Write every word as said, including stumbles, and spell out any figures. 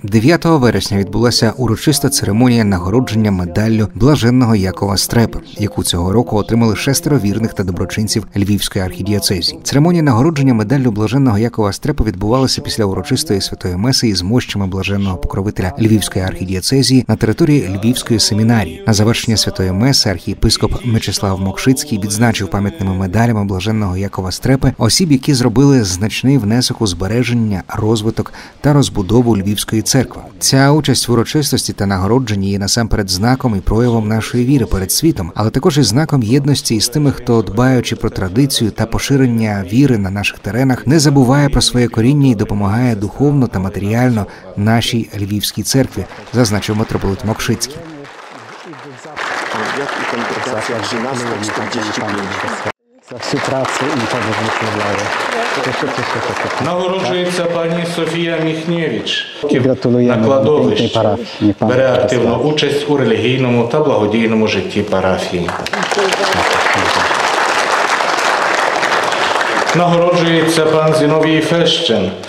дев'ятого вересня відбулася урочиста церемонія нагородження медаллю Блаженного Якова Стрепи, яку цього року отримали шестеро вірних та доброчинців Львівської архідієцезії. Церемонія нагородження медаллю Блаженного Якова Стрепи відбувалася після урочистої святої меси із мощами блаженного покровителя Львівської архідієцезії на території Львівської семінарії. На завершення святої меси архієпископ Мечислав Мокшицький відзначив пам'ятними медалями Блаженного Якова Стрепи осіб, які зробили значний внесок у збереження, розвиток та розбудову Львівської церкви. Ця участь в урочистості та нагородженні є насамперед знаком і проявом нашої віри перед світом, але також і знаком єдності із тими, хто, дбаючи про традицію та поширення віри на наших теренах, не забуває про своє коріння і допомагає духовно та матеріально нашій Львівській церкві, зазначив митрополит Мокшицький. За всю працю і подвиг. Нагороджується пані Софія Міхнєвич. Гратулуємо На кладовищі. парафії. Бере активну участь у релігійному та благодійному житті парафії. Нагороджується пан Зіновій Фещен.